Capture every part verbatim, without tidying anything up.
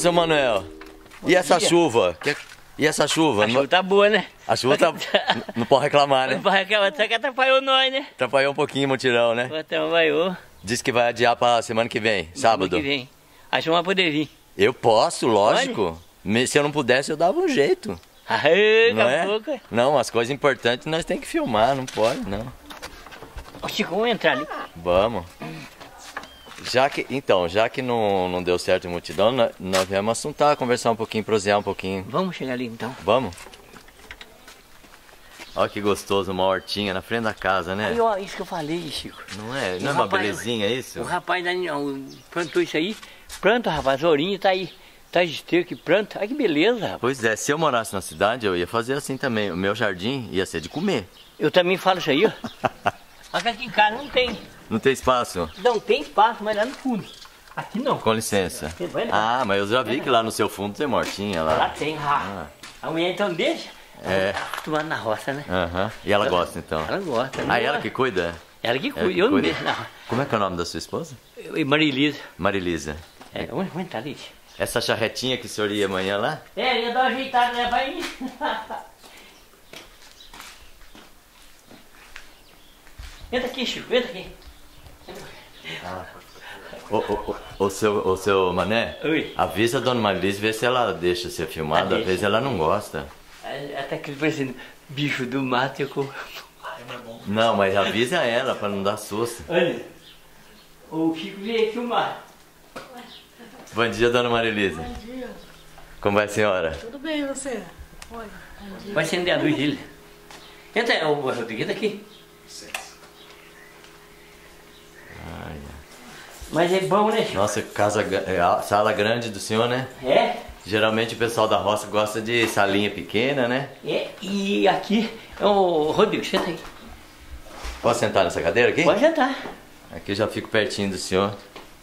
seu Manuel, e essa chuva? E essa chuva? A chuva tá boa, né? A chuva tá... Não pode reclamar, né? Não pode reclamar, só que atrapalhou nós, né? Atrapalhou um pouquinho o mutirão, né? Atrapalhou. Disse que vai adiar pra semana que vem, sábado. Semana que vem. Acho que não vai poder vir. Eu posso, lógico. Pode? Se eu não pudesse, eu dava um jeito. Aê, não é? Pouco. Não, as coisas importantes nós temos que filmar, não pode, não. Ô Chico, vamos entrar ali. Vamos. Já que, então, já que não, não deu certo a multidão, nós, nós viemos assuntar, conversar um pouquinho, prosear um pouquinho. Vamos chegar ali então. Vamos? Olha que gostoso, uma hortinha na frente da casa, né? Aí, ó, isso que eu falei, Chico. Não é? Não o é uma rapaz, belezinha isso? O rapaz da, o, plantou isso aí. Planta, rapaz, a ourinha tá aí. Tá de esteiro que planta. Ai, que beleza, rapaz. Pois é, se eu morasse na cidade, eu ia fazer assim também. O meu jardim ia ser de comer. Eu também falo isso aí, ó. Mas aqui em casa não tem. Não tem espaço? Não tem espaço, mas lá no fundo. Aqui não. Com licença. Ah, mas eu já vi que lá no seu fundo tem mortinha lá. Lá tem, ah. A mulher então deixa. É. Tá acostumada na roça, né? Aham. E ela gosta então? Ela gosta. Ah, ela que cuida? Ela que cuida, Ela que eu não cuida. deixo, não. Como é que é o nome da sua esposa? Marilisa. Marilisa. É, vamos vamos entrar ali. Essa charretinha que o senhor ia amanhã lá? É, ia dar uma ajeitada, né, pai? Entra aqui, Chico, entra aqui. Ah. Ô, ô, ô, ô, seu, ô, seu Mané, Oi. avisa a dona Marilisa, vê se ela deixa ser filmada, Ah, às vezes ela não gosta. Até que ele parecendo bicho do mato e com... Não, mas avisa ela pra não dar susto. Olha, o Chico veio filmar. Bom dia, dona Marilisa. Bom dia. Como vai a senhora? Tudo bem, e você? Oi, bom dia. Vai acender a luz dele. Entra, o Rodrigo, entra aqui. Ai, Mas é bom, né, Chico? nossa, casa, é, a sala grande do senhor, né? É? Geralmente o pessoal da roça gosta de salinha pequena, né? É, e aqui, ô Rodrigo, senta aí. Posso sentar nessa cadeira aqui? Pode sentar. Aqui eu já fico pertinho do senhor.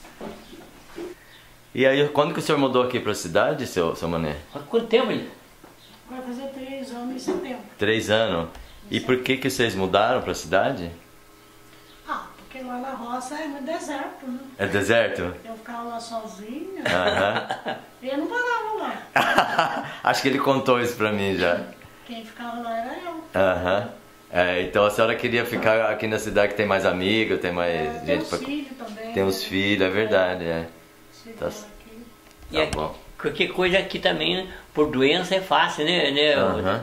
E aí, quando que o senhor mudou aqui pra cidade, seu, seu Mané? Há quanto tempo ele? Vai fazer três anos em setembro. Três anos. E por que que vocês mudaram pra cidade? Ah, porque lá na roça é muito deserto, né? É deserto? Eu ficava lá sozinha. Aham. E eu não parava lá. Acho que ele contou isso pra mim já. Quem ficava lá era eu. Aham. É, então a senhora queria ficar aqui na cidade que tem mais amigos, tem mais É, gente tem os pra... filhos também. Tem uns né? filhos, é verdade, é. Filhos Tá- aqui. E Tá aqui, bom. qualquer coisa aqui também, por doença, é fácil, né? né Aham.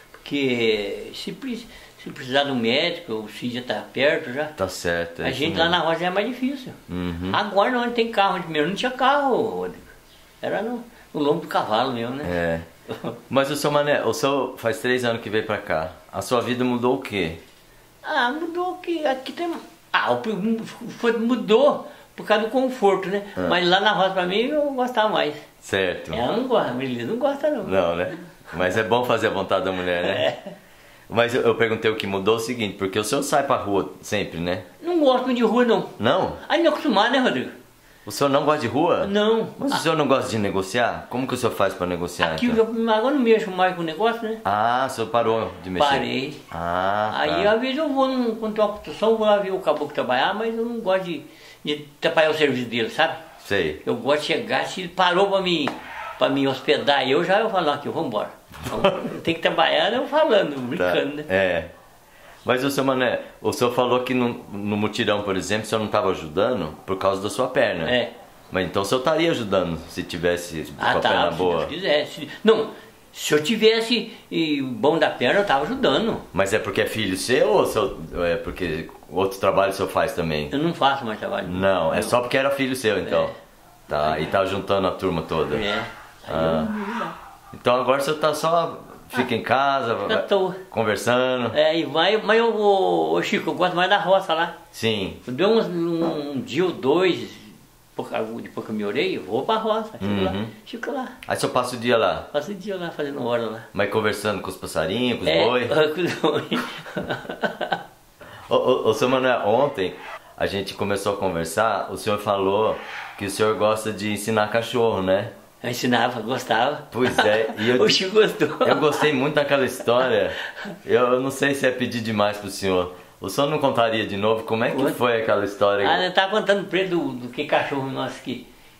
Porque se, pre- se precisar de um médico, o filho já está perto já. Tá certo. é A isso gente lá mesmo. na roça é mais difícil. Uhum. Agora não tem carro, primeiro não tinha carro, Rodrigo. Era no, no lombo do cavalo mesmo, né? É. Mas o seu Mané, o seu faz três anos que veio pra cá. A sua vida mudou o quê? Ah, mudou que aqui tem. Ah, o pri- foi, mudou por causa do conforto, né? Ah. Mas lá na roça pra mim eu gostava mais. Certo. Ela não gosta, a Melissa não gosta não. Não, né? Mas é bom fazer a vontade da mulher, né? É. Mas eu, eu perguntei o que mudou é o seguinte, porque o senhor sai pra rua sempre, né? Não gosto muito de rua não. Não? Aí não é acostumado, né, Rodrigo? O senhor não gosta de rua? Não. Mas o senhor não gosta de negociar? Como que o senhor faz pra negociar, Aqui então? eu agora não mexo mais com o negócio, né? Ah, o senhor parou de mexer? Parei. Ah, Aí tá. às vezes eu vou, num, quando tem uma construção, eu vou lá ver o caboclo trabalhar, mas eu não gosto de, de atrapalhar o serviço dele, sabe? Sei. Eu gosto de chegar, se ele parou pra me, pra me hospedar, eu já eu falo, aqui, vamos embora. Então, tem que trabalhar, eu falando, brincando, né? É. Mas o seu Mané, o senhor falou que no, no mutirão, por exemplo, o senhor não estava ajudando por causa da sua perna. É. Mas então o senhor estaria ajudando se tivesse com Ah, a perna tá, se boa. Deus quisesse. Não, se eu tivesse e, bom da perna, eu tava ajudando. Mas é porque é filho seu ou seu, é porque outro trabalho o senhor faz também? Eu não faço mais trabalho. Não, é só porque era filho seu então. É. Tá, e tá juntando a turma toda. É. Aí Ah. eu não vou lá. Então agora o senhor tá só, fica em casa, Eu tô. conversando. É, e vai, mas eu, ô, ô, Chico, eu gosto mais da roça lá. Sim. Eu dei uns, um dia ou dois, por- depois que eu me orei, eu vou pra roça, fico Uhum. lá, fico lá. Aí o senhor passa o dia lá, Passo o dia lá fazendo hora lá. mas conversando com os passarinhos, com os É, boi. com os boi. Ô, ô, ô, seu Manuel, ontem a gente começou a conversar, o senhor falou que o senhor gosta de ensinar cachorro, né? Eu ensinava, gostava. Pois é, e eu, O Chico gostou. eu gostei muito daquela história. Eu não sei se é pedir demais pro senhor. O senhor não contaria de novo como é que Oi? foi aquela história? Ah, eu tava contando pra ele do, do que cachorro nosso que,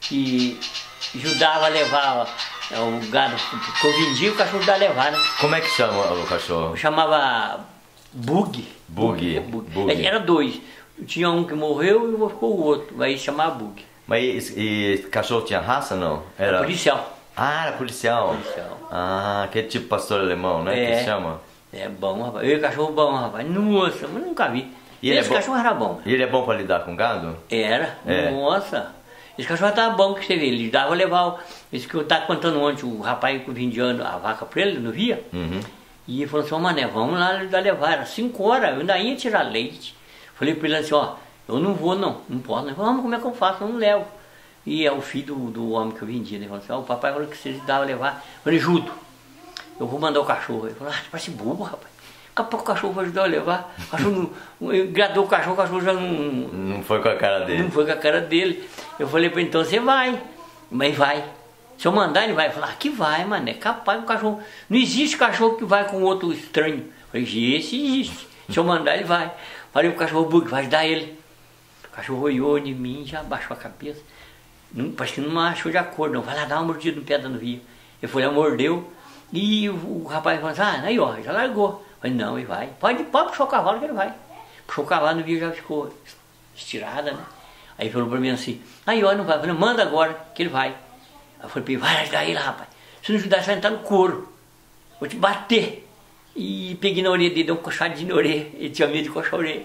e ajudava a levar o gado que eu vendia, o cachorro ajudava a levar, né? Como é que chama o cachorro? Chamava Bug. Bug. Bug. Bug. Era dois. Tinha um que morreu e ficou o outro. Aí chamava Bug. Mas e, e cachorro tinha raça, não? Era policial. Ah, era policial. Policial. Ah, aquele tipo pastor alemão, né? É. Que chama? É bom, rapaz. Eu cachorro bom, rapaz. Nossa, mas nunca vi. E ele Esse é bom? cachorro era bom. E ele é bom pra lidar com gado? Era. É. Nossa. Esse cachorro tava bom que você vê. Ele dava levar. o- Isso que eu tava contando ontem, o rapaz que vendia a vaca pra ele, não via? Uhum. E ele falou assim, ô Mané, vamos lá levar. Era cinco horas, eu ainda ia tirar leite. Falei pra ele assim, ó, eu não vou não, não posso. Ele falou, vamos, como é que eu faço? Eu não levo. E é o filho do, do homem que eu vendia. Ele falou assim, ó, o papai falou que você dava levar. Eu falei, Judo, eu vou mandar o cachorro. Ele falou, ah, você parece bobo, rapaz. Daqui a pouco o cachorro vai ajudar a levar. O cachorro não, ele gradou o cachorro, o cachorro já não, Não foi com a cara dele. não foi com a cara dele. Eu falei pra ele, então você vai. Mas vai. Se eu mandar, ele vai. Falar, ah, que vai, mano. É capaz o cachorro. Não existe cachorro que vai com outro estranho. Eu falei, esse existe. Se eu mandar, ele vai. Falei pro cachorro Bug, vai ajudar ele. O cachorro olhou de mim, já abaixou a cabeça. Não, parece que não achou de acordo, não. Vai lá dar uma mordida no pé da novia. Ele foi lá, mordeu. E o, o rapaz falou assim, ah, aí ó, já largou. Eu falei, não, ele vai. Pode, pode puxar o cavalo que ele vai. Puxou o cavalo, a novia já ficou estirada, né? Aí falou pra mim assim, aí ó, não vai. Eu falei, manda agora que ele vai. Eu falei pra ele, vai ajudar ele, rapaz. Se não ajudar, você vai entrar no couro. Vou te bater. E peguei na orelha dele, dei um coxadinho na orelha. Ele tinha medo de coxar a orelha.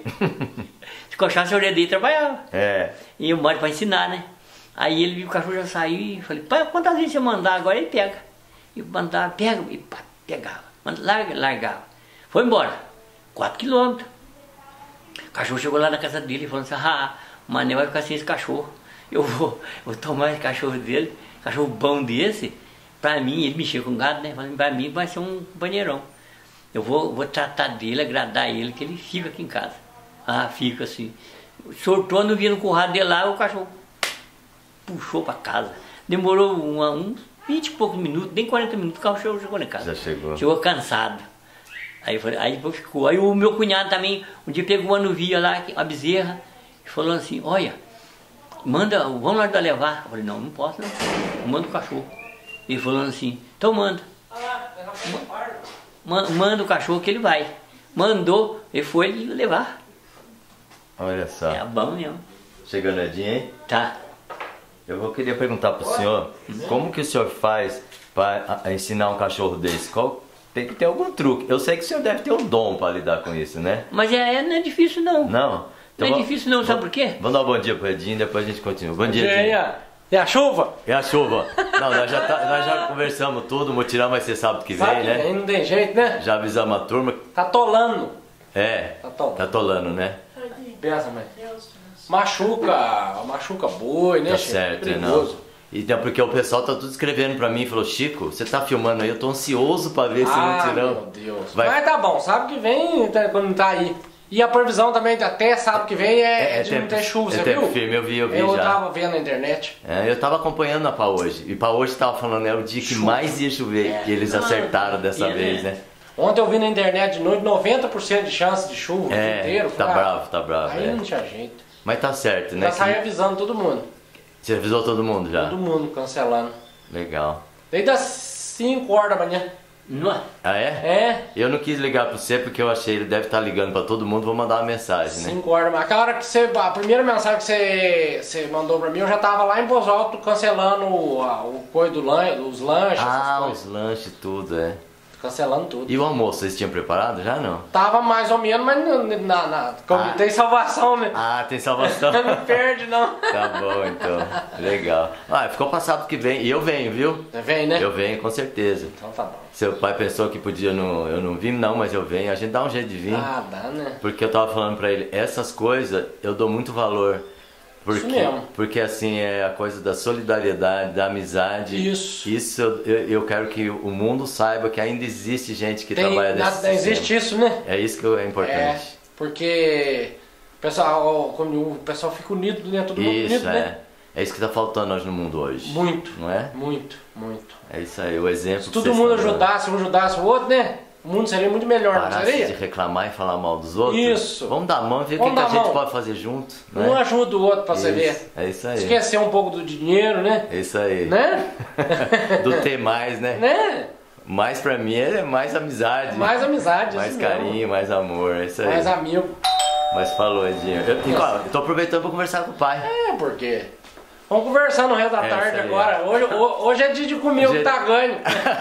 Se coxasse a orelha dele, trabalhava. É. E eu mando pra ensinar, né? Aí ele viu que o cachorro já saiu e falei, pai, quantas vezes você mandar agora? Ele pega. E mandava, pega, e pá, pegava. Manda, larga, largava. Foi embora. Quatro quilômetros. O cachorro chegou lá na casa dele e falou assim, ah, o Mané vai ficar sem esse cachorro. Eu vou, vou tomar esse cachorro dele, cachorro bom desse, pra mim, ele mexia com gado, né? Falei, pra mim vai ser um banheirão. Eu vou, vou tratar dele, agradar ele, que ele fica aqui em casa. Ah, fica assim. Sortou, não via no currado dele lá, o cachorro puxou pra casa. Demorou uma, uns vinte e poucos minutos, nem quarenta minutos, o cachorro chegou na casa. Já chegou. Chegou cansado. Aí, eu falei, aí depois ficou. Aí o meu cunhado também, um dia pegou uma novia lá, uma bezerra, e falou assim, olha, manda, vamos lá ajudar a levar. Eu falei, não, não posso não, manda o cachorro. Ele falou assim, então manda. Ma- Manda o cachorro que ele vai. Mandou, ele foi levar. Olha só. É bom mesmo. Chegando a dia, hein? Tá. Eu vou querer perguntar pro senhor, como que o senhor faz para ensinar um cachorro desse? Qual, tem que ter algum truque. Eu sei que o senhor deve ter um dom para lidar com isso, né? Mas é, não é difícil não. Não? Não é vamos- difícil não, sabe por quê? Vamos dar um bom dia pro Edinho e depois a gente continua. Bom dia, E aí, Edinho. a- e a chuva? E a chuva? Não, nós já, tá- nós já conversamos tudo, vou tirar mais ser sábado que vem, Sabe que né? aí não tem jeito, né? Já avisamos a turma. Tá tolando. É, Tá tolando. tá tolando, né? Pensa, mãe. Machuca, machuca boi, né, Tá chefe? certo, é não. Perigoso. Então, porque o pessoal tá tudo escrevendo pra mim, falou, Chico, você tá filmando aí, eu tô ansioso pra ver esse Ah, mutirão. meu Deus. Vai- Mas tá bom, sábado que vem, tá- quando tá aí. E a previsão também, até sábado que vem, é, É, é de não tempo- ter chuva, é você tempo viu? firme, eu vi, eu vi Eu já. tava vendo na internet. É, eu tava acompanhando a Pá hoje, e Pá hoje tava falando, era o dia que Chuva. mais ia chover, É. e eles acertaram dessa é, vez, né? né? Ontem eu vi na internet de noite noventa por cento de chance de chuva o dia É, inteiro. tá Falei, ah, bravo, tá bravo, Aí é. não tinha jeito. Mas tá certo, né? Já saí Que- avisando todo mundo. Você avisou todo mundo já? Todo mundo cancelando. Legal. Desde as cinco horas da manhã. Não é? Ah, é? É, Eu não quis ligar pra você porque eu achei ele deve estar ligando pra todo mundo, vou mandar uma mensagem, né? cinco horas da manhã. Aquela hora que você. A primeira mensagem que você, você mandou pra mim, eu já tava lá em Poço Alto cancelando o, a- o coisa do lan, os lanches, essas Ah, coisas. os lanches, tudo, é. Cancelando tudo. E o almoço, vocês tinham preparado já, não? Tava mais ou menos, mas não- na, na, como Ah. tem salvação, né? Ah, tem salvação. Não perde, não. Tá bom, então. Legal. Ah, ficou pra sábado que vem. E eu venho, viu? Você vem, né? Eu venho, com certeza. Então tá bom. Seu pai pensou que podia não, eu não vim, não, mas eu venho. A gente dá um jeito de vir. Ah, dá, né? Porque eu tava falando pra ele, essas coisas eu dou muito valor. Porque, Isso mesmo. porque assim, é a coisa da solidariedade, da amizade. Isso. Isso eu, eu, eu quero que o mundo saiba que ainda existe gente que Tem, trabalha na- desse sistema. existe isso, né? É isso que é É, importante. porque o pessoal, quando o pessoal fica unido, né? Todo mundo Isso, unido, é. né? É isso que tá faltando hoje no mundo hoje. Muito, Não é? muito, muito. É isso aí, o exemplo Se que todo vocês mundo estão dando. ajudasse, um ajudasse o outro, né? o mundo seria muito melhor, não Parasse seria? de reclamar e falar mal dos outros. Isso. Vamos dar a mão e ver o que, Vamos que a dar a gente mão. pode fazer junto. Né? Um ajuda o outro pra você ver. Isso, é isso aí. Esquecer um pouco do dinheiro, né? É isso aí. Né? Do ter mais, né? Né? Mais pra mim é mais amizade. Mais amizade, Mais isso carinho, mesmo. mais amor, é isso aí. Mais amigo. Mas falou, Edinho. Eu, e, ó, eu tô aproveitando pra conversar com o pai. É, por quê? Vamos conversar no resto da É, tarde isso aí. agora. Hoje, ho- hoje é dia de comer o Hoje que é- tá ganho.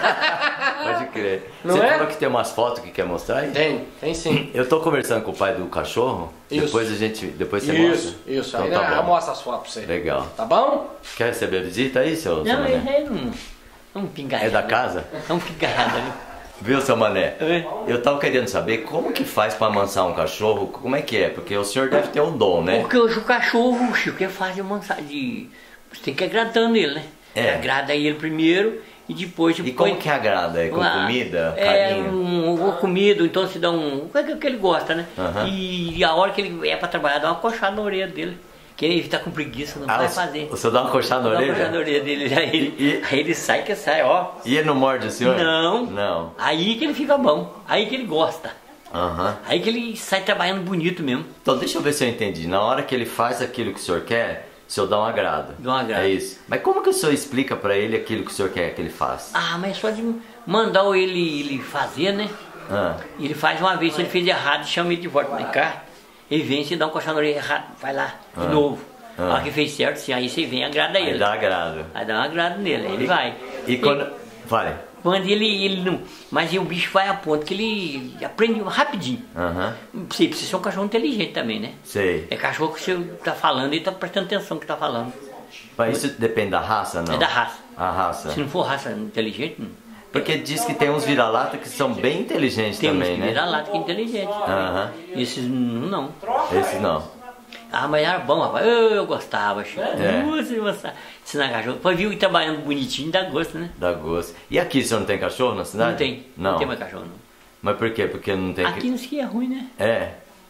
Pode crer. Não Você é? falou que tem umas fotos que quer mostrar aí? Tem, tem sim. Eu tô conversando com o pai do cachorro. Isso. Depois a gente. Depois você Isso, mostra. isso. Então Aí tá né, eu bom. mostro as fotos pra você. Legal. Tá bom? Quer receber a visita aí, seu, seu Não, Mané? ele é um, um pingarrado. É da casa? É um pingarrado ali. Viu, seu Mané? É. Eu tava querendo saber como que faz pra amansar um cachorro, como é que é? Porque o senhor deve ter um dom, né? Porque hoje o cachorro, Chico, é fácil de amansar, de... Você tem que ir agradando ele, né? É. Agrada ele primeiro e depois... E depois como que agrada? É com lá, comida, É, carinho? um, um, comida, então se dá um... O que, é que ele gosta, né? Aham. E a hora que ele é pra trabalhar, dá uma coxada na orelha dele. Que ele tá com preguiça, não Ah, vai o- fazer. o senhor dá uma coxada na Dá uma orelha? coxada na orelha dele, aí ele, E- aí ele sai que sai, ó. E ele não morde o senhor? Não. Não. Aí que ele fica bom, aí que ele gosta. Aham. Aí que ele sai trabalhando bonito mesmo. Então deixa eu ver se eu entendi. Na hora que ele faz aquilo que o senhor quer, o senhor dá um agrado. Dá um agrado. É isso. Mas como que o senhor explica pra ele aquilo que o senhor quer que ele faça? Ah, mas só de mandar ele, ele fazer, né? Ah, Ele faz uma vez, se ele fez errado, chama ele de volta pra cá. Ele vem, se dá um coxão na orelha errado, vai lá, de Ah. novo. Ah. A hora que fez certo, sim, aí você vem e agrada aí ele. dá agrado. Aí dá um agrado nele, aí ele vai. E quando... Vai. Quando ele, ele não. Mas o bicho vai a ponto que ele aprende rapidinho. Aham. Você precisa ser um cachorro inteligente também, né? Sei. É cachorro que você tá falando e tá prestando atenção no que tá falando. Mas isso depende da raça, não? É da raça. A raça. Se não for raça inteligente, não. Porque diz que tem uns vira-lata que são bem inteligentes Tem uns também, que né? viram lata que é inteligente. Aham. Esses não. Esse não. Ah, mas era bom, rapaz. Eu, eu gostava, Chico. É. Nossa, eu gostava. Ensinar cachorro. Depois viu ele trabalhando bonitinho, dá gosto, né? Dá gosto. E aqui, o senhor não tem cachorro na cidade? Não tem. Não. Não tem mais cachorro, não. Mas por quê? Porque não tem... Aqui não se é ruim, né? É.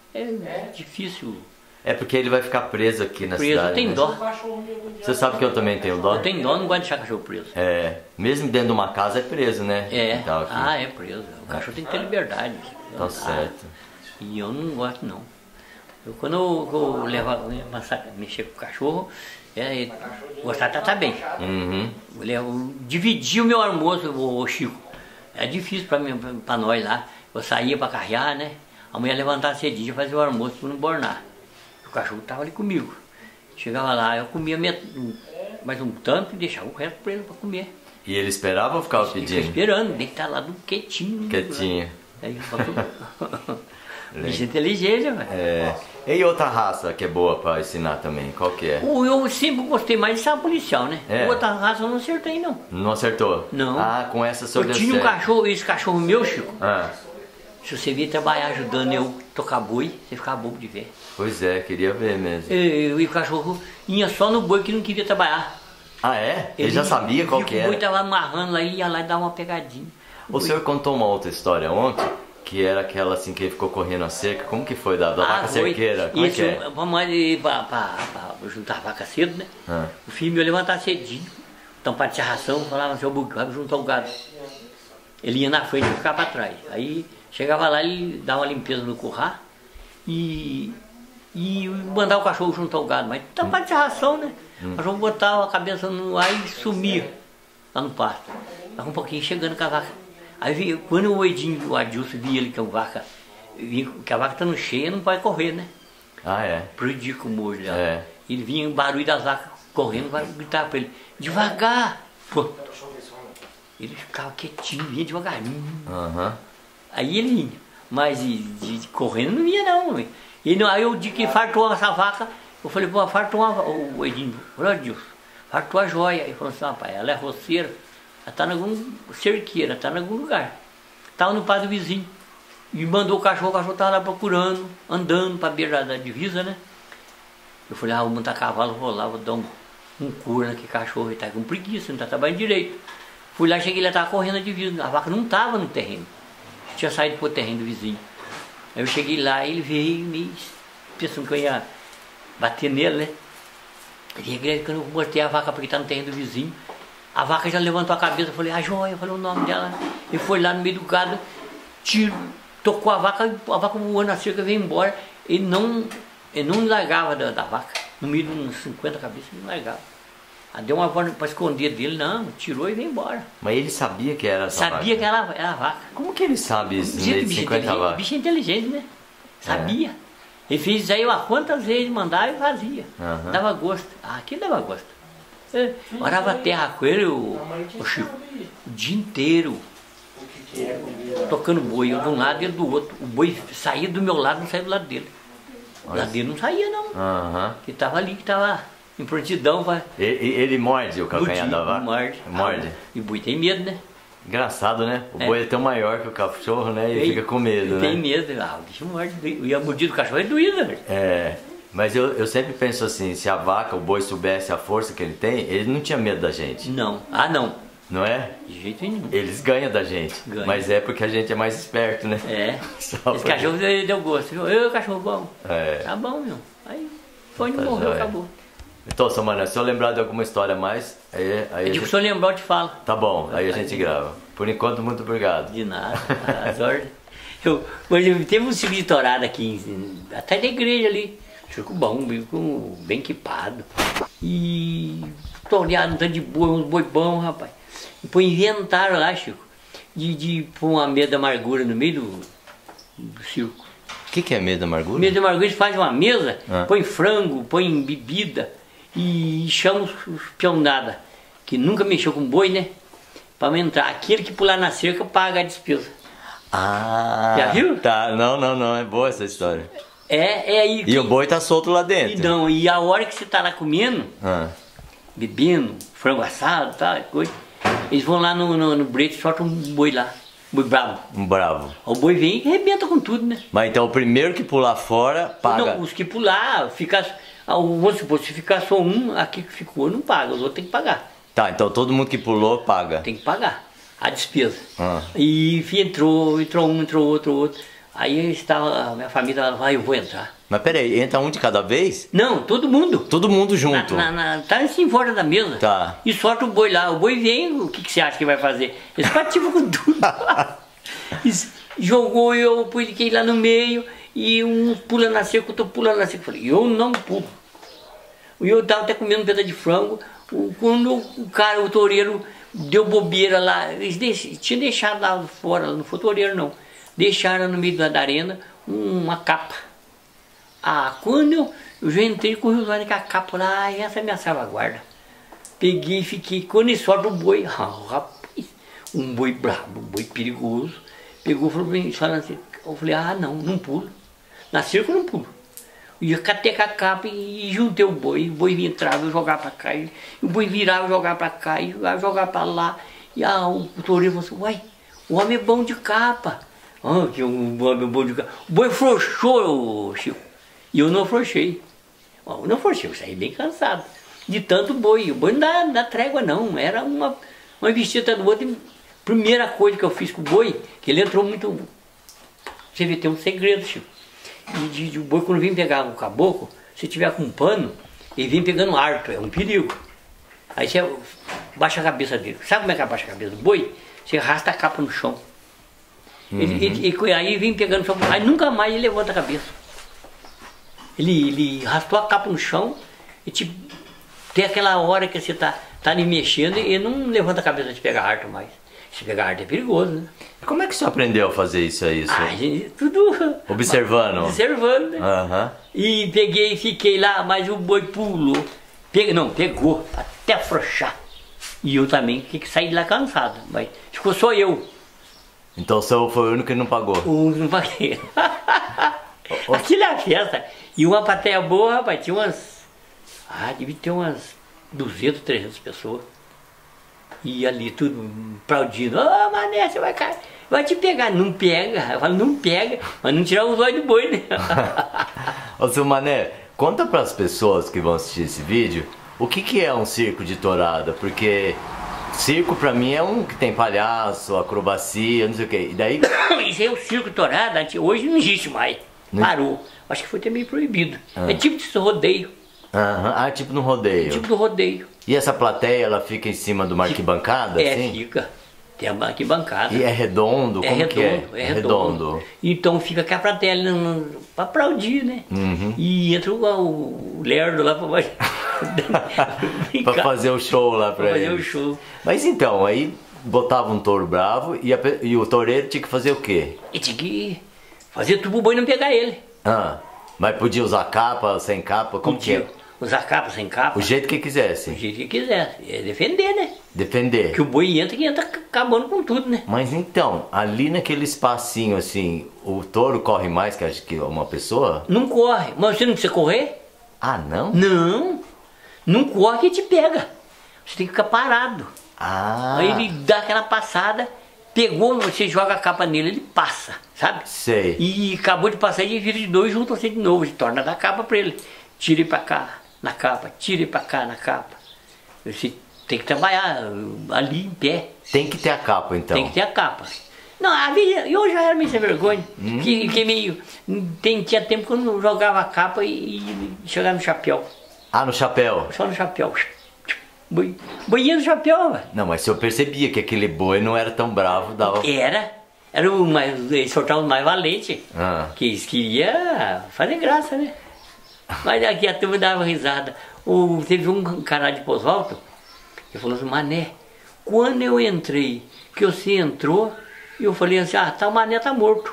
É difícil. É porque ele vai ficar preso aqui na Preso cidade. tem né? dó. Você sabe que eu também tenho dó? Eu tenho dó, não gosto de deixar cachorro preso. É. Mesmo dentro de uma casa é preso, né? É. Então, aqui. Ah, é preso. O cachorro tem que ter liberdade. Tá Ah, certo. E eu não gosto, não. Eu, quando eu, eu levo, mexer com o cachorro, é, gostar de tratar bem. Uhum. Eu levo, dividir o meu almoço, ô Chico. É difícil pra, mim, pra nós lá. Eu saía pra carrear, né? A mulher levantava cedinho e fazia o almoço para não bornar. O cachorro tava ali comigo. Chegava lá, eu comia met... mais um tanto e deixava o resto pra ele pra comer. E ele esperava ou ficava Fica pedindo? esperando, deitar lá do quietinho. Quietinho. Aí eu falo, bicho inteligente, velho. É. E outra raça que é boa pra ensinar também? Qual que é? O- Eu sempre gostei mais de ser policial, né? É. Outra raça eu não acertei, não. Não acertou? Não. Ah, com essa o senhor Eu deu tinha um certo. cachorro, esse cachorro meu, Chico. Ah, Se você vir trabalhar ajudando eu tocar boi, você ficava bobo de ver. pois é, queria ver mesmo. E, e o cachorro ia só no boi que não queria trabalhar. Ah, é? Ele, já sabia qual via que O boi era? tava amarrando lá, ele ia lá e dava uma pegadinha. O senhor contou uma outra história ontem, que era aquela assim que ele ficou correndo a cerca. Como que foi? Da, da vaca Ah, foi. cerqueira? Como Isso, é que é? vamos ir pra, pra, pra juntar a vaca cedo, né? Ah. O filho meu levantava cedinho, tampar de ração, falava, seu Bugue, vai juntar o gado. Ele ia na frente e ficava pra trás. Aí chegava lá, ele dava uma limpeza no curral e, e mandava o cachorro juntar o gado. Mas tampar de ração, né? Hum. O cachorro botava a cabeça no ar e sumia lá no pasto. Tava um pouquinho chegando com a vaca. Aí vinha, quando o Edinho, o Adilson, via ele que a vaca, vinha, que a vaca estando cheia, não pode correr, né? Ah, é? Prejudica o molho dela. É. Ele vinha o barulho das vacas correndo, vai gritar pra ele, devagar! Pô. Ele ficava quietinho, vinha devagarinho. Aham. Aí ele vinha, mas de, de- de correndo não vinha não. E não, aí eu disse que fartou essa vaca, eu falei, pô, fartou uma, o Edinho, olha Deus, fartou a joia. Ele falou assim, rapaz, ela é roceira, ela tá em algum cerqueira, tá em algum lugar. Tava no pé do vizinho. E mandou o cachorro, o cachorro tava lá procurando, andando pra beira da divisa, né? Eu falei, ah, vou montar cavalo, vou lá, vou dar um, um cura naquele cachorro, ele tá com preguiça, não tá trabalhando direito. Fui lá, cheguei, ele tava correndo na divisa, a vaca não tava no terreno. Tinha saído pro terreno do vizinho. Aí eu cheguei lá, ele veio meio pensando que eu ia bater nele, né? Ele, quando eu mostrei a vaca porque tá no terreno do vizinho, a vaca já levantou a cabeça, eu falei, a joia, eu falei o nome dela. Ele foi lá no meio do gado, tiro, tocou a vaca, a vaca voou na cerca, veio embora. Ele não, ele não largava da, da vaca, no meio de uns cinquenta cabeças, ele não largava. Aí deu uma volta para esconder dele, não, tirou e veio embora. Mas ele sabia que era essa Sabia vaca? que era, era a vaca. Como que ele sabe isso? Bicho, De bicho, cinquenta inteligente, vacas? bicho inteligente, né? Sabia. Ele fez isso aí uma quantas vezes mandava e fazia. Uhum. Dava gosto. Ah, aquilo dava gosto. É, morava a terra com ele, o, o Chico, o dia inteiro. Tocando boi, eu de um lado e ele do outro. O boi saía do meu lado, não saía do lado dele. O lado dele não saía, não. Aham. Que tava ali, que tava em prontidão. Vai. Ele, ele morde o calcanhar da vaca? Morde. Morde. Ah, e o boi tem medo, né? Engraçado, né? O É. boi é tão maior que o cachorro, né? E Tem- fica com medo, Tem né? medo. Ah, o bicho morde. E a mordida do cachorro é doída, velho. É. Mas eu, eu sempre penso assim, se a vaca, o boi soubesse a força que ele tem, ele não tinha medo da gente, Não. Ah, não. não é? De jeito nenhum. Eles ganham da gente, Ganha. mas é porque a gente é mais esperto, né? É. Só Esse pra- cachorro deu deu gosto. Eu, cachorro bom. É. Tá bom, meu. Aí foi, não Tá morreu, joia. acabou. Então, seu Mané, se eu lembrar de alguma história a mais, aí, aí a Eu digo, gente... se eu lembrar, eu te falo. Tá bom, aí a gente grava. Por enquanto, muito obrigado. De nada, as ordens. Eu, mas eu- teve um circo de torada aqui, em- até da igreja ali. Circo bom, bem, com- bem equipado. E torneado, um tanto de boi, uns boi bons, rapaz. Depois inventaram lá, Chico, de, de pôr uma mesa da amargura no meio do, do circo. O que, que é medo da amargura? Mesa da amargura, eles fazem uma mesa, Ah. põe frango, põe bebida e chama os, os peonada, que nunca mexeu com boi, né? Para entrar. Aquele que pular na cerca paga a despesa. Ah, Já viu? Tá, não, não, não, é boa essa história. É, é aí. E que- o boi tá solto lá E dentro. não, e a hora que você tá lá comendo, Ah, bebendo, frango assado e tal, coisa, eles vão lá no, no, no brete e soltam um boi lá, boi bravo. um bravo. O boi vem e arrebenta com tudo, né? Mas então o primeiro que pular fora, paga. Não, os que pular, ficar, ah, o- vamos supor, se ficar só um, aqui que ficou não paga, os outros tem que pagar. Tá, então todo mundo que pulou, paga. Tem que pagar a despesa. Ah. E enfim, entrou, entrou um, entrou outro, outro. Aí estava, a minha família falava, ah, eu vou entrar. Mas peraí, entra um de cada vez? Não, todo mundo. Todo mundo junto. Na, na, na, tá assim fora da mesa. Tá. E solta o boi lá. O boi vem, o que, que você acha que vai fazer? Eles participam com tudo. Eles jogou, eu fiquei lá no meio. E um pula na cerca, outro pula na cerca. Eu falei, eu não pulo. E eu tava até comendo um pedaço de frango. o- Quando o cara, o toureiro, deu bobeira lá. Eles deix, tinham deixado lá fora, não foi toureiro não. Deixaram no meio da, da arena uma capa. Ah, quando eu, eu já entrei com o Rio com a capa lá, e essa é a minha salvaguarda. Peguei e fiquei, quando ele solta o boi, ah, rapaz, um boi brabo, um boi perigoso. Pegou e falou pra mim, falando assim, eu falei, ah não, não pulo. Na cerca eu não pulo. E eu catei com a capa e, e juntei o boi, o boi entrava, eu jogava pra cá, e o boi virava, eu jogava pra cá, e eu jogava pra lá. E ah, o, o toureiro falou assim, uai, o homem é bom de capa. Ah, que um homem bom de capa. O boi frouxou, Chico. E eu não afrouxei. Eu não afrouxei, eu saí bem cansado. De tanto boi. O boi não dá, não dá trégua não. Era uma, uma vestida do outro. E primeira coisa que eu fiz com o boi, que ele entrou muito... Você vê, tem um segredo, Chico. E de, de, o boi quando vem pegar um caboclo, se tiver com um pano, ele vem pegando harto, é um perigo. Aí você baixa a cabeça dele. Sabe como é que abaixa a cabeça do boi? Você arrasta a capa no chão. Ele, ele, ele, aí vem pegando no chão, aí nunca mais ele levanta a cabeça. Ele, ele arrastou a capa no chão e tipo, tem aquela hora que você tá, tá ali mexendo e não levanta a cabeça de pegar harto mais. Se pegar harto é perigoso, né? Como é que você aprendeu a fazer isso aí? Isso? Ah, gente, tudo Observando? observando, né? Aham. E peguei e fiquei lá, mas o boi pulou. Pega, não, pegou, até afrouxar. E eu também fiquei que saí de lá cansado, mas ficou só eu. Então o seu foi o único que não pagou. Um não paguei. Aquilo é a festa. E uma plateia boa, rapaz, tinha umas. Ah, devia ter umas duzentas, trezentas pessoas. E ali tudo aplaudindo. Ô, oh, Mané, você vai cair. Vai te pegar. Não pega. Eu falo, não pega. Mas não tirar os olhos do boi, né? Ô seu Mané, conta para as pessoas que vão assistir esse vídeo o que, que é um circo de tourada, porque circo pra mim é um que tem palhaço, acrobacia, não sei o que. E daí. Isso aí é o circo tourada, hoje não existe mais. Não. Parou. Acho que foi até meio proibido. Ah. É tipo de rodeio. Aham. Ah, tipo no rodeio. Tipo do rodeio. E essa plateia, ela fica em cima de uma arquibancada, É, assim? fica. Tem a arquibancada. E é redondo? É Como redondo, que é? é redondo. Então fica com a plateia para aplaudir, né? Uhum. E entra o, o lerdo lá para baixo. Pra fazer o show lá pra, pra ele. fazer o show. Mas então, aí botava um touro bravo e, a, e o toureiro tinha que fazer o quê? E tinha que fazer tudo pro boi não pegar ele. Ah, mas podia usar capa, sem capa, como Podia que é? usar capa sem capa. O jeito que Do quisesse. jeito que quiser. É defender, né? Defender. Que o boi entra que entra acabando com tudo, né? Mas então, ali naquele espacinho assim, o touro corre mais que, a- que uma pessoa? Não corre. Mas você não precisa correr? Ah, não? Não. Não corre que te pega. Você tem que ficar parado. Ah, Aí ele dá aquela passada, pegou, você joga a capa nele, ele passa, sabe? sei. E acabou de passar e vira de dois, junta você de novo, torna da capa pra ele. Tire pra cá, na capa, tire pra cá, na capa. Você tem que trabalhar uh, ali em pé, Tem que ter a capa então. tem que ter a capa. Não, a vida, eu já era meio sem vergonha, Hum. que, que meio, tem, tinha tempo que eu não jogava a capa e, e chegava no chapéu, Ah, no chapéu. só no chapéu. Boi, boinha no chapéu, velho. Não, mas se eu percebia que aquele boi não era tão bravo, dava. Era, era o mais, eles soltavam o mais valente, Ah. que eles queriam fazer graça, né? Mas aqui a turma dava risada. O, teve um cara de Poço Alto, que falou assim, Mané, quando eu entrei, que você entrou, e eu falei assim, ah, tá, o Mané tá morto.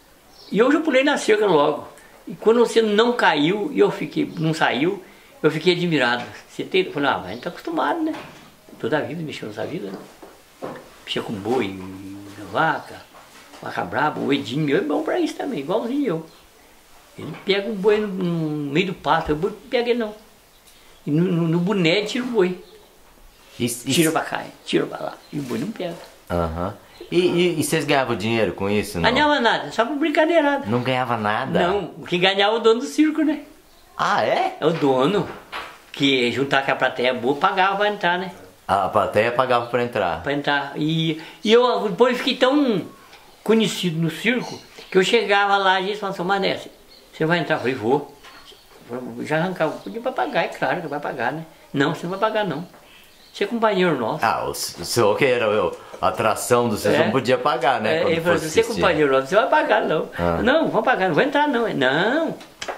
E eu já pulei na cerca logo. E quando você não caiu, e eu fiquei, não saiu, eu fiquei admirado. Você tem, eu falei, ah, mas a gente tá acostumado, né? Toda a vida, mexeu nessa vida, né? Mexia com boi, vaca, vaca braba, o Edinho meu é bom pra isso também, igualzinho eu. Ele pega um boi no, no meio do pasto, o boi não pega ele não. E no, no, no boné ele tira o boi. E, e- Tira pra cá, tira pra lá. E o boi não pega. Aham. E, e, e vocês ganhavam dinheiro com isso? Não Não, ganhava nada, só por brincadeirada. não ganhava nada? Não, o que ganhava é o dono do circo, né? Ah, é? É o dono. Que juntar com a plateia boa, pagava pra entrar, né? A plateia pagava pra entrar. Pra entrar. E, e eu depois fiquei tão conhecido no circo que eu chegava lá e eles falavam assim, Mané, você vai entrar? Eu falei, vou. Eu falei, já arrancava, podia pra pagar, é claro que vai pagar, né? Não, você não vai pagar não. Você é companheiro nosso. Ah, o, s- o senhor que era eu, a atração do vocês É. não podia pagar, né? É, quando ele falou fosse assim, você é assistir. companheiro nosso, você vai pagar não. Ah. Não, vou pagar, não vou entrar não. Não.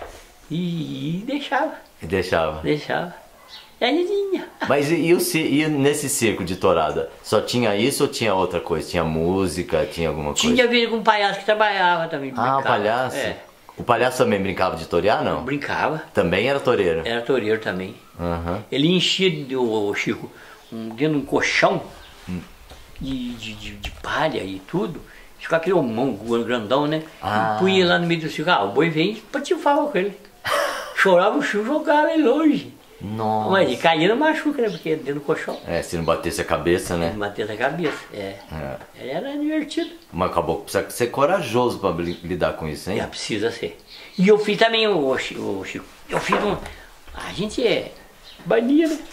E, e deixava, E deixava. deixava. E aí vinha. Mas e, e o ci- e nesse circo de tourada? Só tinha isso ou tinha outra coisa? Tinha música, tinha alguma coisa? Tinha ver com um palhaço que trabalhava também. Ah, o brincava. palhaço? É, O palhaço também brincava de torear, não? brincava. Também era toureiro? Era toureiro também. Aham. Ele enchia, de- o Chico, um, dentro de um colchão de, de, de, de palha e tudo. Ficava aquele homão grandão, né? Ah. E punha lá no meio do circo. Ah, o boi vem e patifava com ele. Chorava o Chico, jogava ele longe. Nossa. Mas ele caía no machuca, né? Porque dentro do colchão. É, se não batesse a cabeça, né? Ele bateu na cabeça. É. É. Ele era divertido. Mas acabou que precisa ser corajoso pra brin- lidar com isso, hein? Já precisa ser. E eu fiz também, o, Chi- o Chico. Eu fiz um. A gente é bania, né?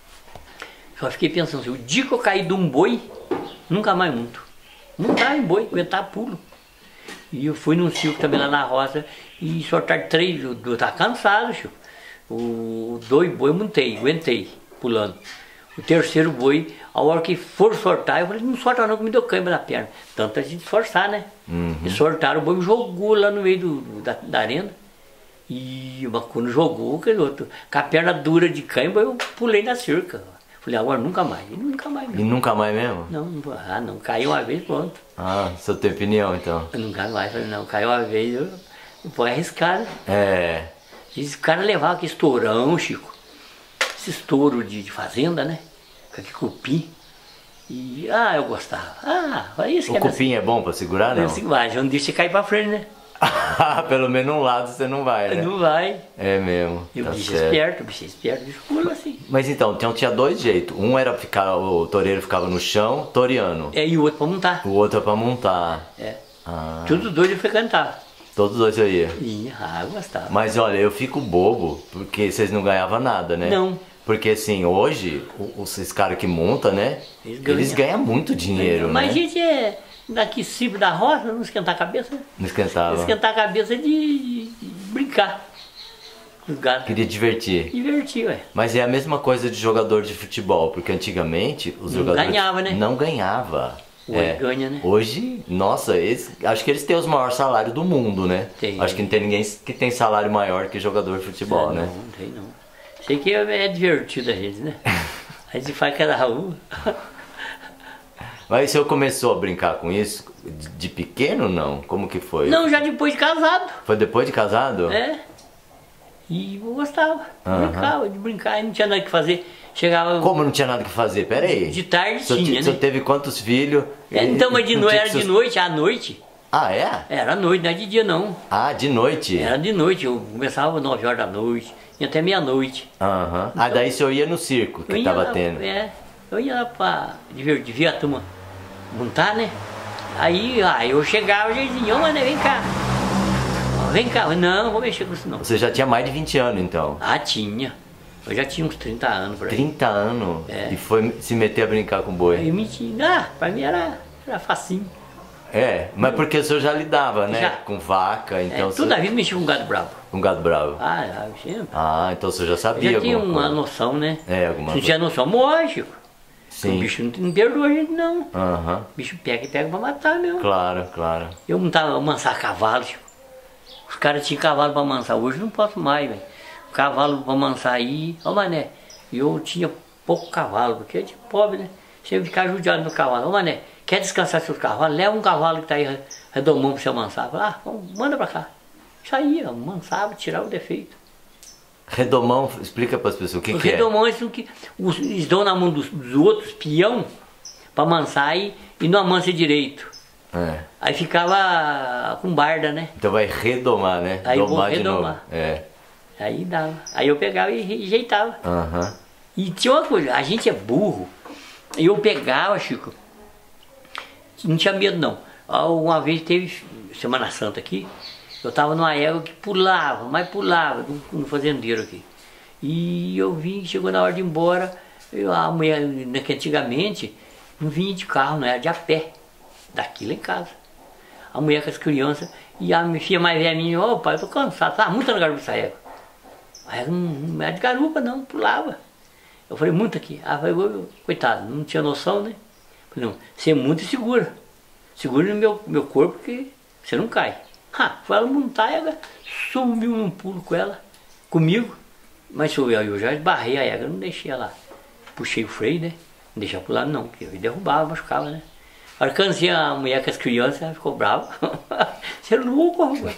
Só fiquei pensando assim, o dia que eu caí de um boi, nunca mais monto. Montar em boi, aguentar pulo. E eu fui num circo também lá na roça e sortaram três, eu, eu tava cansado, Chico. O dois boi eu montei, aguentei, pulando. O terceiro boi, a hora que for sortar, eu falei, não sorta não, que me deu cãibra na perna. Tanto a gente esforçar, né? E sortaram, o boi me jogou lá no meio do, do- da, da arena. E mas quando jogou, aquele outro, com a perna dura de cãibra, eu pulei na cerca. Falei, agora nunca mais, e nunca mais E mesmo. nunca mais mesmo? Não, não, ah, não, caiu uma vez, pronto. Ah, só tem opinião então. Eu nunca mais, falei, não, caiu uma vez, eu não vou arriscar, né? É. Esse cara levava aquele estourão, Chico. Esse estouro de, de fazenda, né? Com aquele cupim. E, ah, eu gostava. Ah, foi isso que O cupim é bom pra segurar, não? Eu assim, vai, já não deixa você cair pra frente, né? Pelo menos um lado você não vai, né? Não vai. É mesmo. E o tá bicho é certo. esperto, o bicho é esperto, o bicho pula assim. Mas então, então tinha dois jeitos. Um era ficar, o toureiro ficava no chão, toreando. É, e o outro pra montar. O outro é pra montar. É. Ah, Tudo doido foi cantar. todos dois eu ia. E, ah, eu gostava. Mas olha, eu fico bobo, porque vocês não ganhavam nada, né? Não. Porque assim, hoje, o- esses caras que montam, né? Eles Eles ganham. ganham, muito dinheiro, Mas a né? gente é daqui cima da roça, não esquentar a cabeça, né? Não esquentava. Esquentar a cabeça de, de brincar. Os gatos. Queria divertir. Divertir, ué. Mas é a mesma coisa de jogador de futebol, porque antigamente os Não jogadores ganhava, né? não ganhava. Hoje ganha, né? Hoje, nossa, eles, acho que eles têm os maiores salários do mundo, né? Tem. Acho que não tem ninguém que tem salário maior que jogador de futebol, não, né? Não, não tem não. Sei que é, é divertido a gente, né? A gente faz cada rua. Mas o senhor começou a brincar com isso de, de pequeno ou não? Como que foi? Não, já depois de casado. Foi depois de casado? É. E eu gostava. Aham. Brincava de brincar, e não tinha nada que fazer. Chegava. Como não tinha nada que fazer? Pera aí. De tarde O senhor, tinha, o senhor né? teve quantos filhos? É, então, mas de Não noite, tinha era que de sus- noite, à noite. Ah, é? Era à noite, não era de dia não. Ah, de noite? Era de noite, eu começava às nove horas da noite, ia até meia-noite. Aham. Ah, daí o senhor ia no circo que Eu ia tava lá, tendo. É, eu ia lá pra divertir, ver a turma montar, né? Aí, aí eu chegava e dizia, ô mané, vem cá. Ó, vem cá, não, vou mexer com isso não. Você já tinha mais de vinte anos, então? Ah, tinha. Eu já tinha uns trinta anos por aí. trinta anos? É. E foi se meter a brincar com boi? Aí me tinha, ah, pra mim era, era facinho. É, mas porque o senhor já lidava, né? Já. Com vaca, É, então... toda a você- vida mexia com gado bravo. Com gado bravo. Ah, já, sempre. Ah, então o senhor já Eu sabia já tinha alguma uma coisa. noção, né? É, alguma Se coisa. tinha noção, lógico. O Sim. bicho não, não perdoa a gente, não. Aham, O bicho pega e pega pra matar mesmo. claro, claro. Eu não tava amansar cavalo, tipo. Os caras tinham cavalo pra amansar. Hoje não posso mais, velho. Cavalo pra amansar aí, ó mané. E eu tinha pouco cavalo, porque é de pobre, né? Você ficar judiado no cavalo. Ô mané, quer descansar seus cavalos? Leva um cavalo que tá aí redomão pra você amansar. Fala, ah, vamos, manda pra cá. Isso aí, ó, amansava, tirava o defeito. Redomão, explica para as pessoas o que, Os que é. redomão é isso que os, eles dão na mão dos, dos outros, peão, pra amansar e, e não amansa direito. É. Aí ficava com barda, né? Então vai redomar, né? Aí eu vou Domar de redomar. novo. É. Aí dava. Aí eu pegava e rejeitava. Aham. E tinha uma coisa, a gente é burro. E eu pegava, Chico, não tinha medo não. Ah, uma vez teve Semana Santa aqui, eu tava numa égua que pulava, mas pulava, no, no fazendeiro aqui. E eu vim, chegou na hora de ir embora, eu, a mulher, né, que antigamente, não vinha de carro, não era de a pé, daqui lá em casa. A mulher com as crianças, e a minha filha mais velha minha, ô pai, eu tô cansado, tava muito na garupa dessa égua. A égua não, não era de garupa não, pulava. Eu falei, muito aqui. Ah, falei, eu, coitado, não tinha noção, né? Falei, não, você muito segura. Segura no meu, meu corpo que você não cai. Ah, foi ela montar, ela subiu num pulo com ela, comigo. Mas eu, eu já esbarrei a égua, não deixei ela. Puxei o freio, né? Não deixava pro lado não, porque eu derrubava, machucava, né? Alcancei a mulher com as crianças, ela ficou brava. Você é louco, rapaz.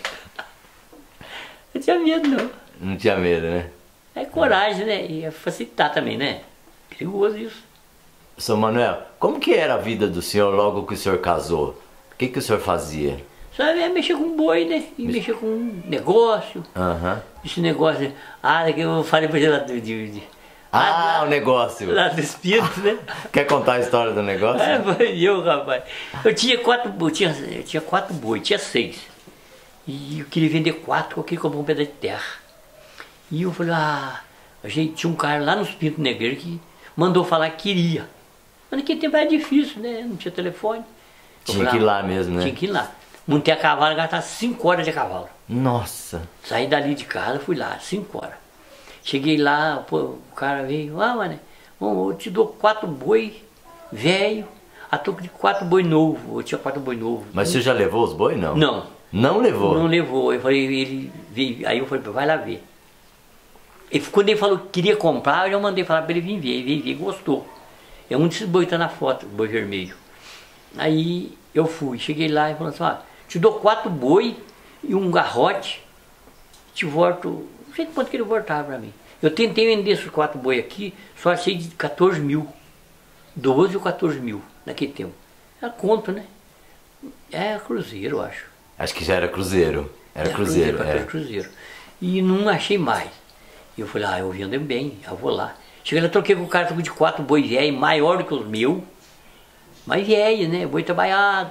Eu tinha medo, não. Não tinha medo, né? É coragem, né? E é facilitar também, né? Perigoso isso. Seu Manuel, como que era a vida do senhor logo que o senhor casou? O que, que o senhor fazia? Só é mexer com boi, né? E mexer com negócio. Aham. Esse negócio. Ah, que eu falei pra ele lá do. De, de, Ah, lá, o negócio. Lá do espírito, né? Quer contar a história do negócio? É, foi eu, rapaz. Eu tinha quatro boi, tinha, eu tinha quatro boi, tinha seis. E eu queria vender quatro, eu queria comprar um pedaço de terra. E eu falei, ah, a gente tinha um cara lá no Espírito Negreiro que mandou falar que queria. Mas naquele tempo era difícil, né? Não tinha telefone. Eu Tinha falei, que ir ah, lá mesmo, né? Tinha que ir lá. Montei a cavalo, gastava cinco horas de cavalo. Nossa. Saí dali de casa, fui lá, cinco horas. Cheguei lá, pô, o cara veio, ah, mano, eu te dou quatro boi velho, a toca de quatro boi novo. Eu tinha quatro boi novo. Mas você já levou os boi, não? Não. Não levou? Não levou. Eu falei, ele veio, aí eu falei, vai lá ver. Ele, quando ele falou que queria comprar, eu já mandei falar para ele vir ver. Ele veio ver, gostou. É um desses boi que tá na foto, boi vermelho. Aí eu fui, cheguei lá e falei assim, ó, te dou quatro boi e um garrote, te volto, não sei quanto que ele voltava para mim. Eu tentei vender esses quatro boi aqui, só achei de quatorze mil. doze ou quatorze mil naquele tempo. Era conto, né? É cruzeiro, eu acho. Acho que já era cruzeiro. Era É, cruzeiro, cruzeiro, é. cruzeiro. E não achei mais. E eu falei, ah, eu vendo bem, eu vou lá. Cheguei lá, troquei com o cara de quatro boi velho, maior do que os meus. Mas velho, né? Boi trabalhado.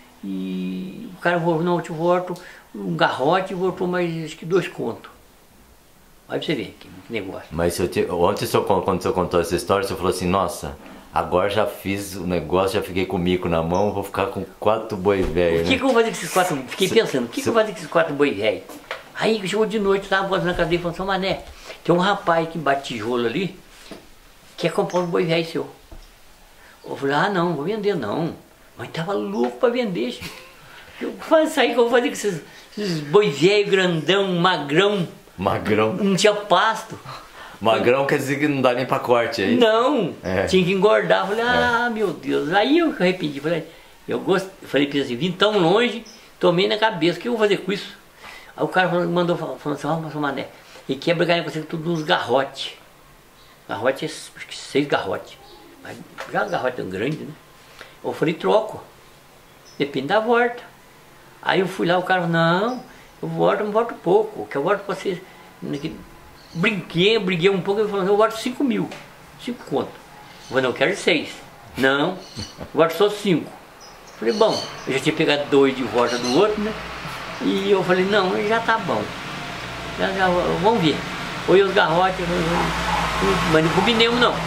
E o cara falou, não, eu te volto um garrote e voltou mais acho que dois contos. Vai pra você ver que negócio. Mas se eu te... ontem, o senhor, quando o senhor contou essa história, o senhor falou assim, nossa, agora já fiz o negócio, já fiquei com o mico na mão, vou ficar com quatro boi velhos. O que, né? que eu vou fazer com esses quatro? Fiquei Se- pensando, o que, se- que eu vou fazer com esses quatro boi velho? Aí chegou de noite, tava fazendo na casa dele e falou assim, Mané, tem um rapaz que bate tijolo ali, quer comprar um boi velho seu. Eu falei, ah não, vou vender não. Mas tava louco pra vender, Chico. Eu falei, saí que eu vou fazer com esses, esses boi velho, grandão, magrão. Magrão. Não tinha pasto. Magrão quer dizer que não dá nem pra corte, é isso? Não, É. tinha que engordar. Falei, ah, meu Deus. Aí eu arrependi. Falei, eu gosto. Falei pra ele assim, vim tão longe, tomei na cabeça, o que eu vou fazer com isso? Aí o cara falou, mandou, falou assim, ó, oh, Mané, ele quebra ganhar com você tudo nos garrotes. Garrote é acho que seis garrotes. Mas já um garrote tão grande, né? Eu falei, troco. Depende da volta. Aí eu fui lá, o cara falou, não, eu volto, eu volto pouco, que eu volto pra você. Brinquei, briguei um pouco, ele falou, eu volto cinco mil. Cinco conto. Eu falei, não, eu quero seis. Não, eu volto só cinco. Falei, bom, eu já tinha pegado dois de volta do outro, né? E eu falei, não, já tá bom. Já, já, vamos ver. Foi os garrotes, mas não combinemos não.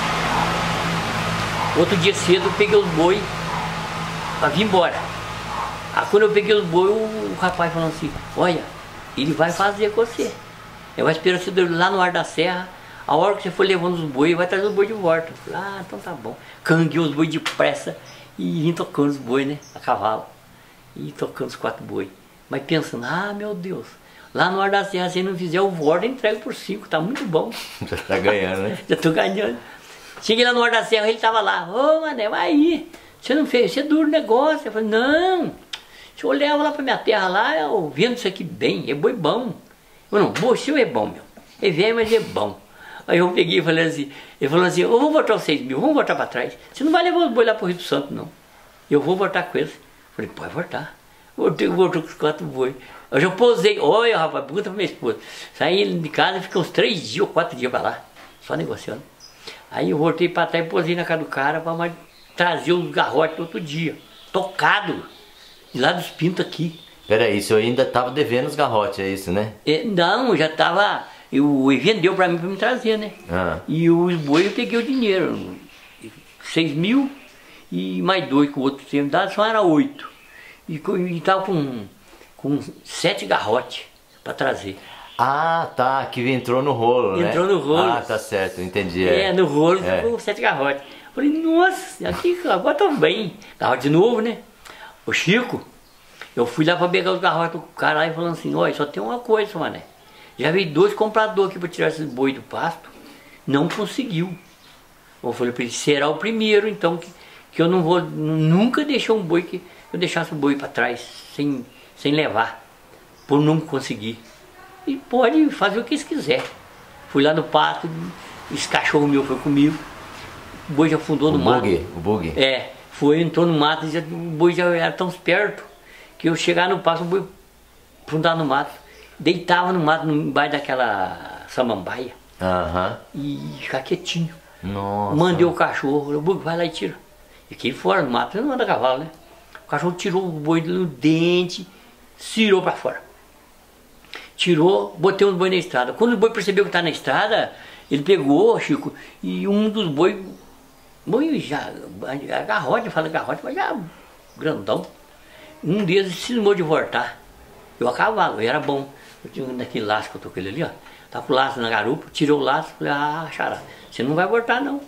Outro dia cedo eu peguei os boi para vir embora. Aí quando eu peguei os boi, o rapaz falou assim, olha, ele vai fazer com você. Eu vou esperar você lá no Ar da Serra, a hora que você for levando os boi, vai trazer os boi de volta. Eu falei, ah, então tá bom. Canguei os boi depressa e vim tocando os boi, né, a cavalo. E tocando os quatro boi. Mas pensando, ah, meu Deus, lá no Ar da Serra, se não fizer o voto, eu entrego por cinco, tá muito bom. Já tá ganhando, né? Já tô ganhando. Cheguei lá no Ar da Serra, ele tava lá, ô, Mané, vai aí, você não fez, você é duro negócio. Eu falei, não, se eu levo lá pra minha terra lá, eu vendo isso aqui bem, é boi bom. Eu não, boi seu é bom, meu, é velho, mas é bom. Aí eu peguei e falei assim, ele falou assim, eu vou voltar os seis mil, vamos voltar pra trás. Você não vai levar os boi lá pro Rio do Santo, não. Eu vou voltar com eles. Eu falei, pode voltar. Voltei, voltou com os quatro boi. Eu já posei, olha rapaz, pergunta pra minha esposa. Saí de casa e fiquei uns três dias ou quatro dias pra lá, só negociando. Aí eu voltei pra trás e posei na casa do cara pra mais trazer os garrotes outro dia. Tocado. De lá dos pintos aqui. Peraí, o senhor ainda tava devendo os garrotes, é isso, né? É, não, já tava. Eu, ele vendeu pra mim pra me trazer, né? Ah. E os boi eu peguei o dinheiro. Seis mil e mais dois que o outro tinha me dado, só era oito. E, e tava com, com sete garrotes pra trazer. Ah, tá, que entrou no rolo, né? Entrou no rolo. Ah, tá certo, entendi. É, É, no rolo É. ficou sete garrotes. Falei, nossa, aqui agora tô bem. Garrote novo, né? Ô Chico, eu fui lá pra pegar os garrotes do cara lá e falando assim, olha, só tem uma coisa, Mané. Já veio dois compradores aqui pra tirar esses boi do pasto, não conseguiu. Eu falei pra ele, será o primeiro então, que, que eu não vou, nunca deixar um boi que eu deixasse o boi pra trás, sem, sem levar, por não conseguir. E pode fazer o que eles quiser. Fui lá no pasto, esse cachorro meu foi comigo, o boi já afundou O no mato. bug, o bug. É, foi, entrou no mato, e já, o boi já era tão esperto que eu chegar no pasto, o boi afundava no mato, deitava no mato, embaixo daquela samambaia, Aham. e ficar quietinho. Nossa. Mandei o cachorro, falei, boi, vai lá e tira. E aqui fora no mato, não anda cavalo, né? O cachorro tirou o boi no dente, tirou pra fora. Tirou, botei os boi na estrada. Quando o boi percebeu que tá na estrada, ele pegou, Chico, e um dos boi, boi já, a garrote, fala garrote, mas já grandão. Um deles cismou de voltar. Eu a cavalo, eu era bom. Eu tinha naquele laço que eu tô com ele ali, ó. Tá com o laço na garupa, tirou o laço, falei, ah, xará, você não vai voltar não.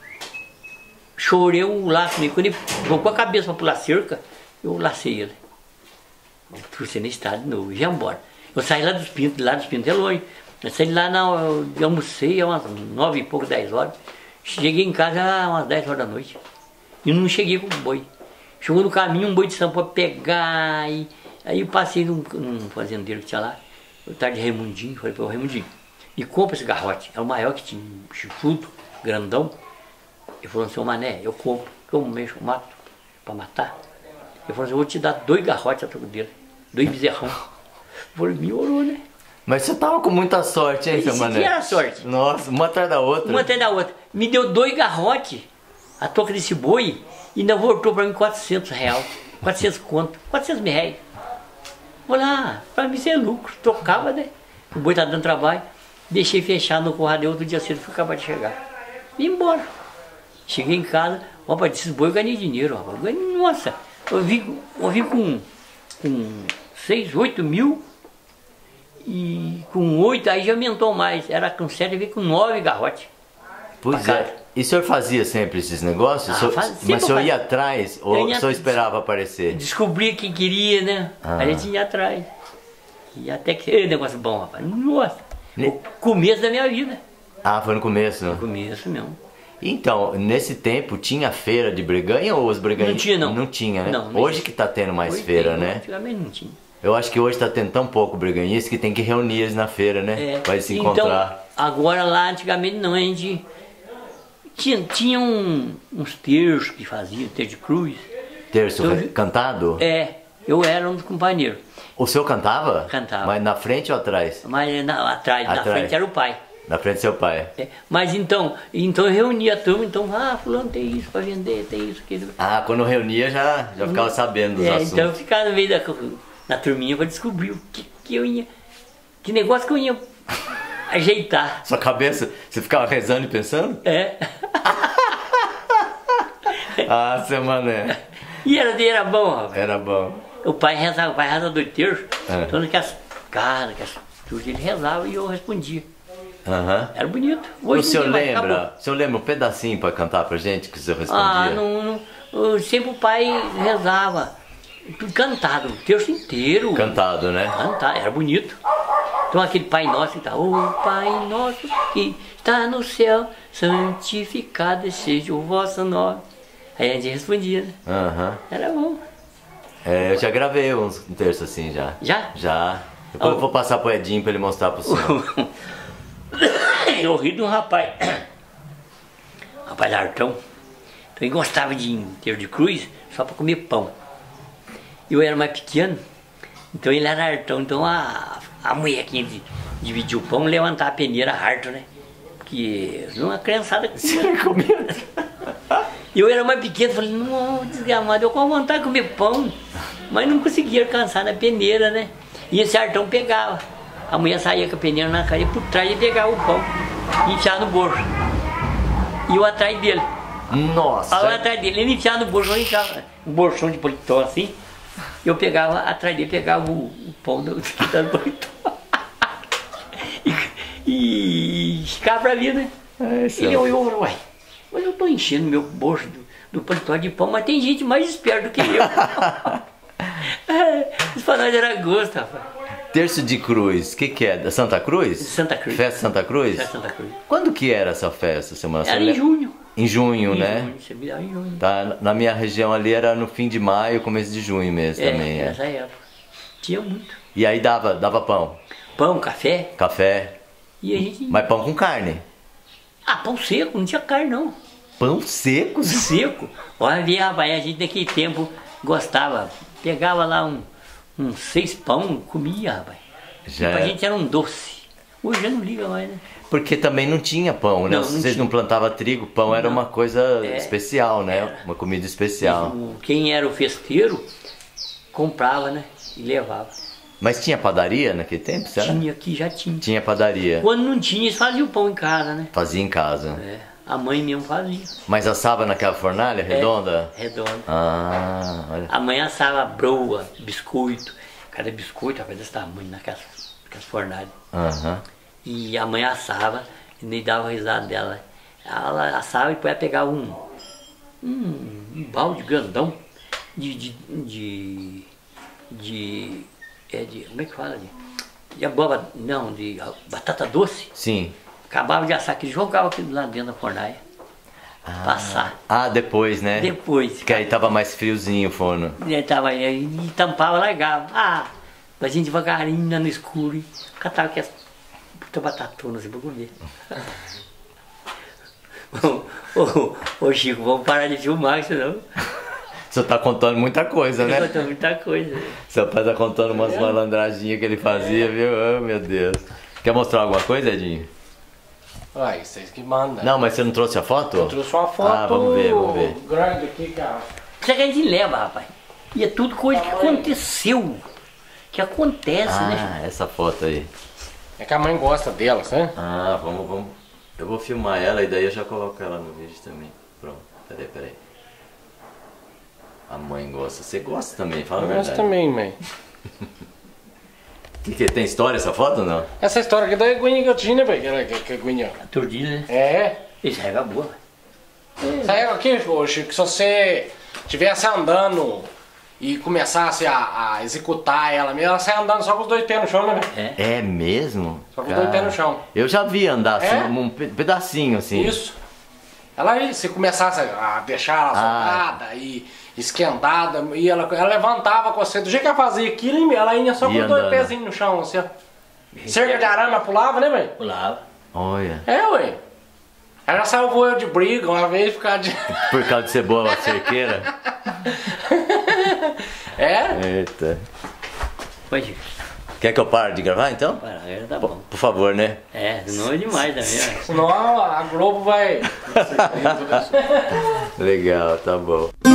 Chorei o laço nele, quando ele colocou a cabeça pra pular cerca, eu lacei ele. Trouxe na estrada de novo, já embora. Eu saí lá dos pintos, lá dos pintos é longe. Eu saí lá, na, eu almocei, umas nove e pouco, dez horas. Cheguei em casa umas dez horas da noite. E não cheguei com o boi. Chegou no caminho um boi de São Paulo pegar. E, aí eu passei num, num fazendeiro que tinha lá. Eu estava de Raimundinho, falei para o Raimundinho, e compra esse garrote. É o maior que tinha, um chifrudo, grandão. Ele falou assim, ô Mané, eu compro, eu mexo, eu mato, para matar. Ele falou assim, eu vou te dar dois garrotes a troco dele, dois bezerrão. Eu falei, me orou, né? Mas você tava com muita sorte, hein, seu Isso Mané? aqui era sorte. Nossa, uma atrás da outra. Uma atrás da outra. Me deu dois garrotes, a toca desse boi, e ainda voltou para mim quatrocentos reais, quatrocentos conto, quatrocentos mil reais. Vou lá, para mim isso é lucro, tocava, né? O boi tá dando trabalho, deixei fechado no corradeiro, outro dia cedo fui acabar de chegar. Vim embora. Cheguei em casa, rapaz, desses boi eu ganhei dinheiro, rapaz. Ganhei, nossa, eu vim, eu vim com, com seis, oito mil, e com oito aí já aumentou mais, era com sete, eu vim com nove garrotes. Pois é. E o senhor fazia sempre esses negócios? Ah, O senhor- faz- mas sempre o senhor faz- ia atrás ou Eu o ia- senhor esperava aparecer? Descobri o que queria, né? Ah. A gente ia atrás. E até que. Ei, negócio bom, rapaz. Nossa. Ne- O começo da minha vida. Ah, foi no começo. No começo mesmo. Então, nesse tempo tinha feira de breganha ou os breganhas? Não tinha, não. Não tinha, né? Não, não hoje existe. que tá tendo mais Hoje feira, tem, né? Antigamente não tinha. Eu acho que hoje tá tendo tão pouco breganhista que tem que reunir eles na feira, né? É, Vai se então, encontrar. agora lá antigamente não, a gente tinha, tinha um- uns terços que faziam, terço de cruz. Terço então, re- cantado? É, eu era um dos companheiros. O senhor cantava? Cantava. Mas na frente ou atrás? Mas na, atrás, na Atrás. frente era o pai. Na frente do seu pai. É, mas então, então eu reunia a turma, então, ah, fulano tem isso para vender, tem isso, aquilo. Ah, quando reunia já, já ficava sabendo dos É, assuntos. então eu ficava no meio da na turminha para descobrir o que, que eu ia. Que negócio que eu ia ajeitar. Sua cabeça, você ficava rezando e pensando? É. Ah, seu mané. E era, era bom, rapaz. Era bom. O pai rezava, o pai rezava dois terços, É. então naquelas caras, naquelas tudo ele rezava e eu respondia. Aham. Era bonito. O Hoje senhor não tem mais, lembra? acabou. O senhor lembra um pedacinho pra cantar pra gente que o senhor respondia? Ah, não, não. eu- Sempre o pai rezava. Cantado, o terço inteiro. Cantado, né? Cantar, era bonito. Então aquele Pai Nosso que tá, ô Pai Nosso que está no céu, santificado seja o vosso nome. Aí a gente respondia, né? Aham. Era bom. É, eu já gravei uns, um terço assim já. Já? Já. Depois Oh. eu vou passar pro Edinho pra ele mostrar pro senhor. Eu ri de um rapaz, rapaz Artão. Então ele gostava de inteiro de cruz só para comer pão. Eu era mais pequeno, então ele era Artão. Então a, a mulher que de- dividiu o pão levantava a peneira harto, né? Porque uma criançada comia. E eu era mais pequeno, falei, não, desgramado, eu com vontade de comer pão, mas não conseguia alcançar na peneira, né? E esse Artão pegava. A mulher saía com a peneira na cara e por trás ele pegava o pão e enfiava no bolso. E eu atrás dele. Nossa! Aí eu atrás dele, ele enfiava no bolso, eu enfiava um bolsão de paletó assim. Eu pegava, atrás dele, pegava o, o pão do, que tá no paletó. e, e ficava pra mim, né? Ele olhou e falou, uai, mas eu tô enchendo meu bolso do, do paletó de pão, mas tem gente mais esperta do que eu. É, isso pra nós era gosto, rapaz. Terço de Cruz, o que que é? Da Santa Cruz? Santa Cruz. Festa Santa Cruz? Festa Santa Cruz. Quando que era essa festa, semana? Era em junho. Em junho, Em né? junho, você me dá em junho. Tá, na minha região ali era no fim de maio, começo de junho mesmo É, também. É. nessa época. Tinha muito. E aí dava, dava pão, Pão, café, café, e a gente... mas pão com carne. Ah, pão seco, não tinha carne não. Pão seco? Seco. Olha, vê, rapaz, a gente naquele tempo gostava. Pegava lá um, uns seis pão, comia, rapaz. Já Pra é. gente era um doce. Hoje já não liga mais, né? Porque também não tinha pão, né? Não, não Vocês tinha. não plantavam trigo, pão era Não. uma coisa É, especial, né? era. Uma comida especial. O- Quem era o festeiro, comprava, né? E levava. Mas tinha padaria naquele tempo, será? Tinha aqui, já tinha. Tinha padaria. Quando não tinha, eles faziam o pão em casa, né? Fazia em casa. É, a mãe mesmo fazia. Mas assava naquela fornalha redonda? É, redonda. Ah, olha. A mãe assava broa, biscoito. Cada biscoito, rapaz, desse tamanho, naquelas, naquelas fornalhas. Aham. E a mãe assava e nem dava risada dela. Ela assava e depois ela pegava um, um, um balde grandão de. de. de. de, é de como é que fala? De, de abóbora, não, de batata doce. Sim. Acabava de assar aquilo, jogava aquilo lá dentro da fornalha. Passar. Ah, depois, né? Depois. Que aí tava mais friozinho o forno. Ele tava aí e tampava, largava. Ah, a gente devagarinho lá no escuro e catava aquelas puta batatona assim pra comer. ô, ô, ô Chico, vamos parar de filmar, senão O senhor tá contando muita coisa, né? conta muita coisa. Seu pai tá contando umas malandraginhas que ele fazia, viu? Oh, meu Deus. Quer mostrar alguma coisa, Edinho? Uai, vocês que mandam. Não, mas você não trouxe a foto? Eu trouxe uma foto Ah, vamos ver, vamos ver. grande aqui, cara. Isso é que a gente leva, rapaz. E é tudo coisa que aconteceu. Que acontece, né? Ah, essa foto aí. É que a mãe gosta delas, né? Ah, vamos, vamos. Eu vou filmar ela e daí eu já coloco ela no vídeo também. Pronto, peraí, peraí. A mãe gosta. Você gosta também, fala a Eu verdade. gosto também, mãe. Que, que, tem história essa foto ou não? Essa história aqui da Eguinha que eu tinha, velho. Que, que, que Eguinha. A tordilha, né? É. Isso é boa. Isso aí aqui, ô, Chico, se você estivesse andando e começasse a, a executar ela mesmo, ela sai andando só com os dois pés no chão, né? velho? É. É mesmo? Só com os dois pés no chão. Eu já vi andar assim, É? um pe- pedacinho assim. Isso. Ela aí, se começasse a deixar ela Ah. soltada e esquentada, e ela, ela levantava com você. Do jeito que ela fazia aquilo, ela ia só com Ia os dois andando. pezinhos no chão, assim, ó. Cerca de arame ela pulava, né, velho? Pulava. Olha, É, ué. Ela já salvou eu de briga uma vez por causa de. por causa de ser boa a cerqueira. É? Eita. Pode Quer que eu pare de gravar então? parar, agora tá Por, bom. por favor, né? É, não é demais também, ó. Senão a Globo vai. Legal, tá bom.